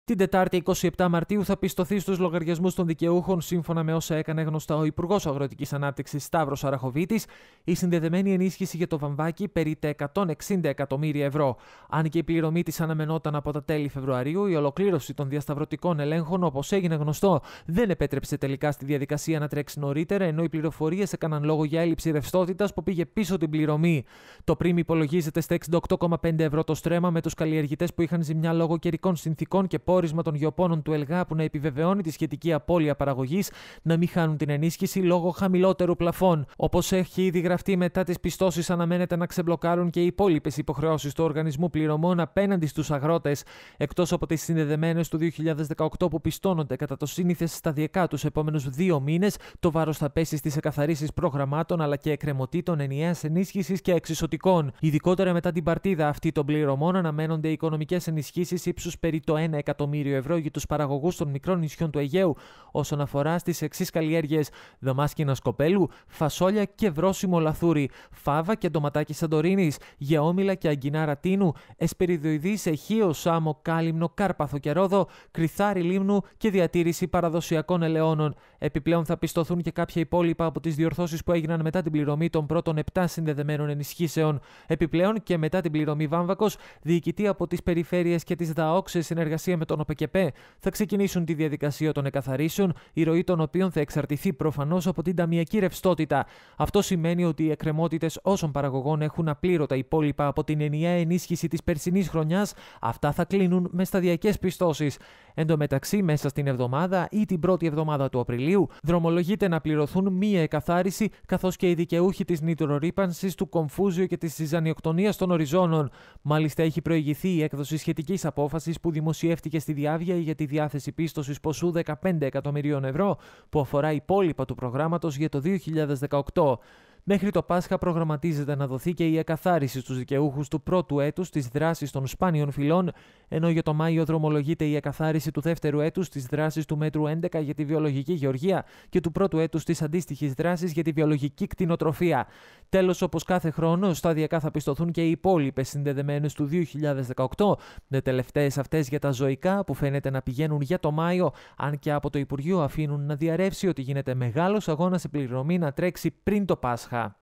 Την Τετάρτη 27 Μαρτίου θα πιστωθεί στους λογαριασμούς των δικαιούχων, σύμφωνα με όσα έκανε γνωστά ο Υπουργός Αγροτικής Ανάπτυξης Σταύρος Αραχοβίτης, η συνδεδεμένη ενίσχυση για το βαμβάκι περί τα 160 εκατομμύρια ευρώ. Αν και η πληρωμή της αναμενόταν από τα τέλη Φεβρουαρίου, η ολοκλήρωση των διασταυρωτικών ελέγχων, όπως έγινε γνωστό, δεν επέτρεψε τελικά στη διαδικασία να τρέξει νωρίτερα, ενώ οι πληροφορίες έκαναν λόγο για έλλειψη ρευστότητας που πήγε πίσω την πληρωμή. Το πριμ υπολογίζεται στα 68,5 ευρώ το στρέμμα, με τους καλλιεργητές που είχαν ζημιά λόγω καιρικών συνθηκών και πόρισμα των γεωπόνων του ΕΛΓΑ που να επιβεβαιώνει τη σχετική απώλεια παραγωγής να μην χάνουν την ενίσχυση λόγω χαμηλότερου πλαφών. Όπως έχει ήδη γραφτεί, μετά τις πιστώσεις αναμένεται να ξεμπλοκάρουν και οι υπόλοιπες υποχρεώσεις του οργανισμού πληρωμών απέναντι στους αγρότες, εκτός από τις συνδεδεμένες του 2018 που πιστώνονται κατά το σύνηθες σταδιακά τους επόμενους 2 μήνες. Το βάρος θα πέσει στις εκαθαρίσεις προγραμμάτων αλλά και εκκρεμωτήτων ενιαίας ενίσχυσης και εξισωτικών. Ειδικότερα μετά την παρτίδα αυτή των πληρωμών, αναμένονται οικονομικές ενισχύσεις ύψους περί το 1 εκατομμύριο ευρώ για τους παραγωγούς των μικρών νησιών του Αιγαίου, όσον αφορά στις εξής καλλιέργειες: δαμάσκηνα σκοπέλου, φασόλια και βρώσιμο λαθούρι, φάβα και ντοματάκι Σαντορίνης, γεώμηλα και αγκινάρα τίνου, εσπεριδοειδής, εχείο, σάμο, κάλυμνο, κάρπαθο και ρόδο, κρυθάρι λίμνου και διατήρηση παραδοσιακών ελαιώνων. Επιπλέον θα πιστωθούν και κάποια υπόλοιπα από τις διορθώσεις που έγιναν μετά την πληρωμή των πρώτων 7 συνδεδεμένων ενισχύσεων. Επιπλέον και μετά την πληρωμή βάμβακος, διοικητοί από τις περιφέρειες και τις ΔΑΟΚ σε συνεργασία με τον ΟΠΕΚΕΠΕ θα ξεκινήσουν τη διαδικασία των εκαθαρίσεων, η ροή των οποίων θα εξαρτηθεί προφανώς από την ταμειακή ρευστότητα. Αυτό σημαίνει ότι οι εκκρεμότητες όσων παραγωγών έχουν απλήρωτα υπόλοιπα από την ενιαία ενίσχυση της περσινής χρονιάς, αυτά θα κλείνουν με σταδιακές πιστώσεις. Εν τω μεταξύ, μέσα στην εβδομάδα ή την πρώτη εβδομάδα του Απριλίου, δρομολογείται να πληρωθούν μία εκαθάριση, καθώς και οι δικαιούχοι της νητρορύπανσης, του κομφούζιο και της ζυζανιοκτονίας των οριζόνων. Μάλιστα, έχει προηγηθεί η έκδοση σχετικής απόφασης που δημοσιεύτηκε στη Διάβια για τη διάθεση πίστοσης ποσού 15 εκατομμυρίων ευρώ, που αφορά υπόλοιπα του προγράμματος για το 2018. Μέχρι το Πάσχα προγραμματίζεται να δοθεί και η εκαθάριση στους δικαιούχους του πρώτου έτους της δράσης των σπάνιων φυλών, ενώ για το Μάιο δρομολογείται η εκαθάριση του δεύτερου έτους της δράσης του μέτρου 11 για τη βιολογική γεωργία και του πρώτου έτους της αντίστοιχης δράσης για τη βιολογική κτηνοτροφία. Τέλος, όπως κάθε χρόνο, σταδιακά θα πιστωθούν και οι υπόλοιπες συνδεδεμένες του 2018, με τελευταίες αυτές για τα ζωικά που φαίνεται να πηγαίνουν για το Μάιο, αν και από το Υπουργείο αφήνουν να διαρρεύσει ότι γίνεται μεγάλος αγώνας σε πληρωμή να τρέξει πριν το Πάσχα.